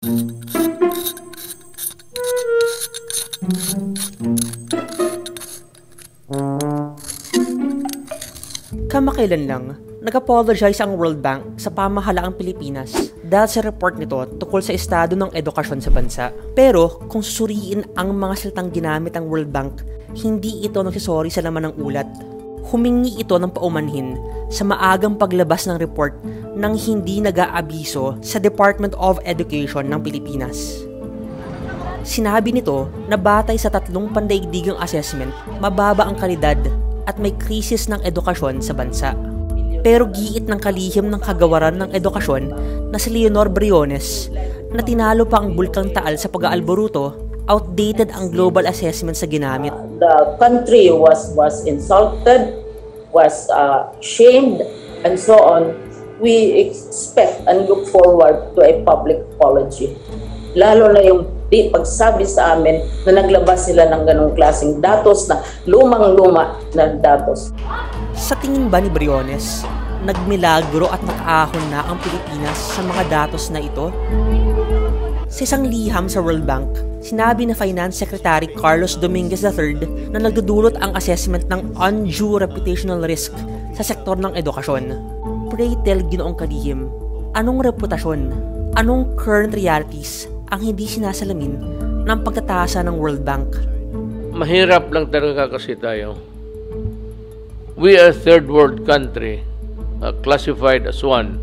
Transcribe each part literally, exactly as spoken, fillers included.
Kamakailan lang, nag-apologize ang World Bank sa pamahalaang Pilipinas dahil sa report nito tungkol sa estado ng edukasyon sa bansa. Pero kung susuriin ang mga salitang ginamit ng World Bank, hindi ito nagsisorry sa laman ng ulat. Humingi ito ng paumanhin sa maagang paglabas ng report nang hindi nag-aabiso sa Department of Education ng Pilipinas. Sinabi nito na batay sa tatlong pandaigdigang assessment, mababa ang kalidad at may krisis ng edukasyon sa bansa. Pero giit ng kalihim ng kagawaran ng edukasyon na si Leonor Briones na tinalo pa ang Bulkang Taal sa pag-aalboruto, outdated ang global assessment sa ginamit. The country was was insulted, was uh, shamed, and so on. We expect and look forward to a public apology. Lalo na yung di pagsabi sa amin na naglabas sila ng ganong klaseng datos na lumang-luma na datos. Sa tingin ba ni Briones, nagmilagro at nakaahon na ang Pilipinas sa mga datos na ito? Sa isang liham sa World Bank, sinabi na Finance Secretary Carlos Dominguez the third na nagdudulot ang assessment ng undue reputational risk sa sektor ng edukasyon. Pray tell, Ginoong Kalihim, anong reputasyon, anong current realities ang hindi sinasalamin ng pagtatasa ng World Bank? Mahirap lang talaga kasi tayo. We are a third world country, uh, classified as one.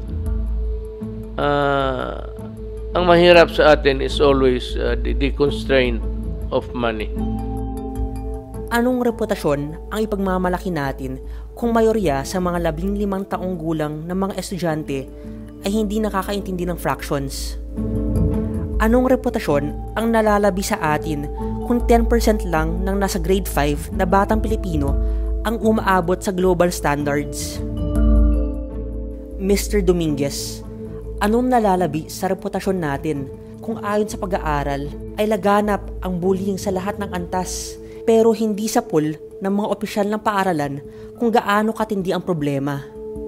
Uh, ang mahirap sa atin is always uh, the, the constraint of money. Anong reputasyon ang ipagmamalaki natin kung mayorya sa mga labing limang taong gulang ng mga estudyante ay hindi nakakaintindi ng fractions? Anong reputasyon ang nalalabi sa atin kung ten percent lang ng nasa grade five na batang Pilipino ang umaabot sa global standards? Mister Dominguez, anong nalalabi sa reputasyon natin kung ayon sa pag-aaral ay laganap ang bullying sa lahat ng antas pero hindi sa pool ng mga opisyal ng paaralan kung gaano katindi ang problema?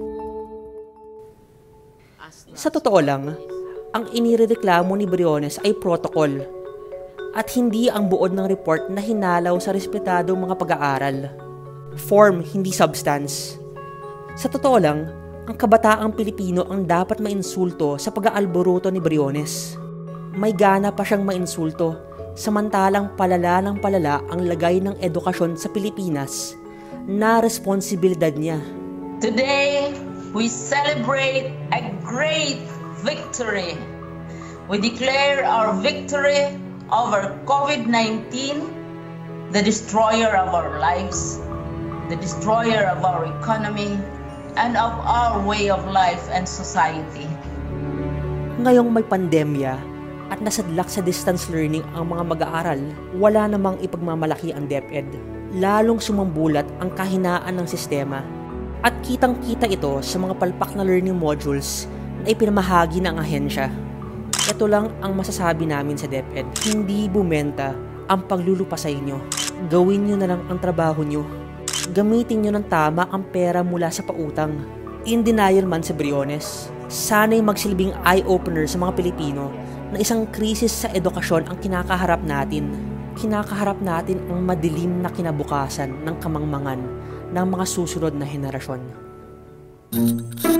Sa totoo lang, ang inirereklamo ni Briones ay protocol at hindi ang buod ng report na hinalaw sa respetadong mga pag-aaral. Form, hindi substance. Sa totoo lang, ang kabataang Pilipino ang dapat mainsulto sa pag-aalboruto ni Briones. May gana pa siyang mainsulto, samantalang palala ng palala ang lagay ng edukasyon sa Pilipinas na responsibilidad niya. Today, we celebrate a great victory. We declare our victory over COVID nineteen, the destroyer of our lives, the destroyer of our economy, and of our way of life and society. Ngayong may pandemya at nasadlak sa distance learning ang mga mag-aaral, wala namang ipagmamalaki ang DepEd. Lalong sumambulat ang kahinaan ng sistema. At kitang-kita ito sa mga palpak na learning modules na ipinamahagi ng ahensya. Ito lang ang masasabi namin sa DepEd. Hindi bumenta ang paglulupa sa inyo. Gawin nyo na lang ang trabaho nyo. Gamitin nyo ng tama ang pera mula sa pautang. In denial man si Briones, sana'y magsilbing eye-opener sa mga Pilipino na isang krisis sa edukasyon ang kinakaharap natin. Kinakaharap natin ang madilim na kinabukasan ng kamangmangan ng mga susunod na henerasyon.